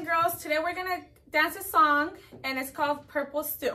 girls. Today we're gonna dance a song and it's called Purple Stew.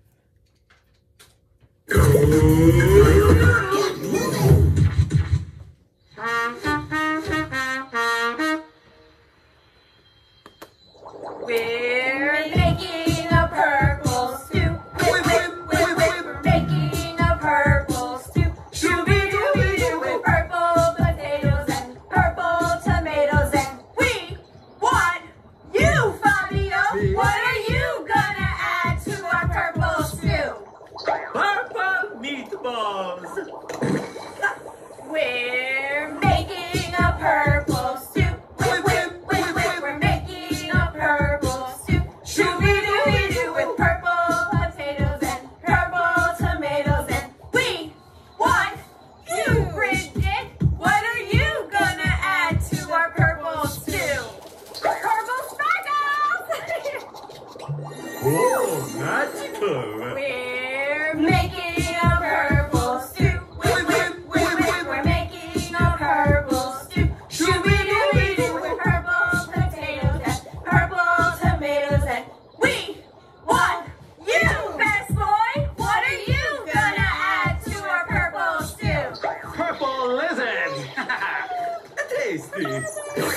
We're making a purple stew. We're making a purple stew. Shooby-dooby-doo with purple potatoes and purple tomatoes. And we want you, Fabio. What are you gonna add to our purple stew? Purple meatballs. We're making a purple stew. We're making a purple stew. Shooby-dooby-doo with purple potatoes and purple tomatoes. And we want you, Bridget. What are you gonna add to our purple stew? Purple sparkles! Oh, magical. We're making a purple stew. We're making a purple stew. Shooby-dooby-doo with purple potatoes and purple tomatoes. And we want you, best boy. What are you gonna add to our purple stew? Purple lizard. Tasty.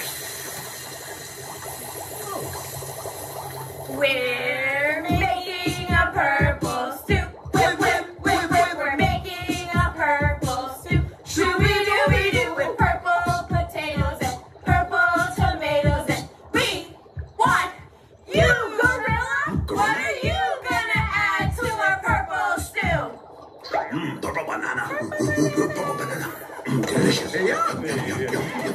We're making a purple stew. We're making a purple stew. Shooby-dooby-doo with purple potatoes and purple tomatoes. And we want you, Gorilla. What are you gonna add to our purple stew? Purple banana. Purple banana. Delicious. Yummy.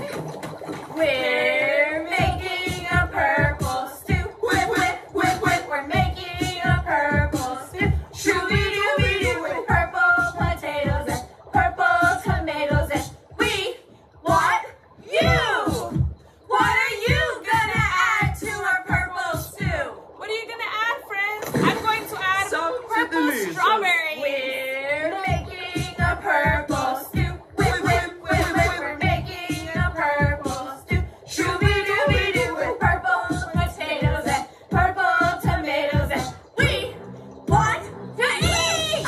We're making a purple stew. We're making a purple stew. Shooby-dooby-doo with purple potatoes and purple tomatoes. And we want you. What are you gonna add to our purple stew? What are you gonna add, friends? I'm going to add Some purple delicious. strawberry. We're making a purple stew. We're making a purple stew. Shooby-dooby-doo with purple potatoes and purple tomatoes. And we want to eat!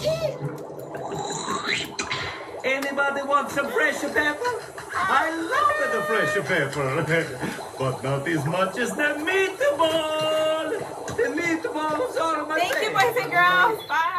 Anybody want some fresh pepper? I love the fresh pepper, but not as much as the meatball. The meatballs are my Thank you, favorite. boys and girls. Bye.